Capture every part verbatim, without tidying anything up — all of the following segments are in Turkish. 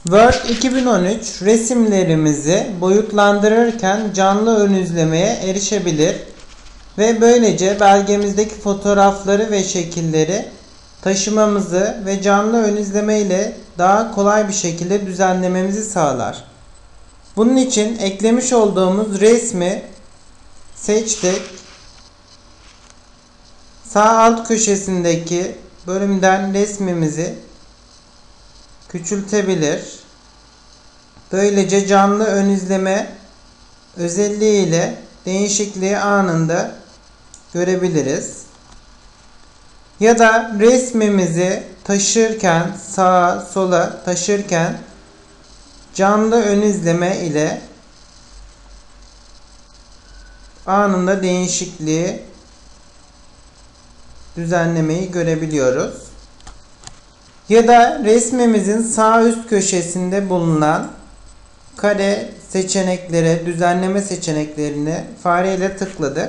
Word iki bin on üç resimlerimizi boyutlandırırken canlı ön izlemeye erişebilir ve böylece belgemizdeki fotoğrafları ve şekilleri taşımamızı ve canlı ön izleme ile daha kolay bir şekilde düzenlememizi sağlar. Bunun için eklemiş olduğumuz resmi seçtik. Sağ alt köşesindeki bölümden resmimizi küçültebilir. Böylece canlı ön izleme özelliği ile değişikliği anında görebiliriz. Ya da resmimizi taşırken, sağa sola taşırken canlı ön izleme ile anında değişikliği, düzenlemeyi görebiliyoruz. Ya da resmimizin sağ üst köşesinde bulunan kare seçeneklere, düzenleme seçeneklerine fareyle tıkladık.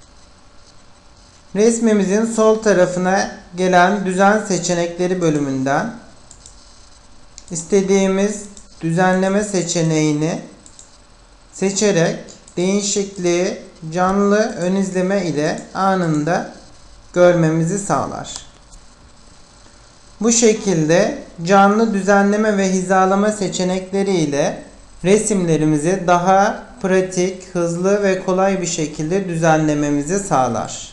Resmimizin sol tarafına gelen düzen seçenekleri bölümünden istediğimiz düzenleme seçeneğini seçerek değişikliği canlı ön izleme ile anında görmemizi sağlar. Bu şekilde canlı düzenleme ve hizalama seçenekleri ile resimlerimizi daha pratik, hızlı ve kolay bir şekilde düzenlememizi sağlar.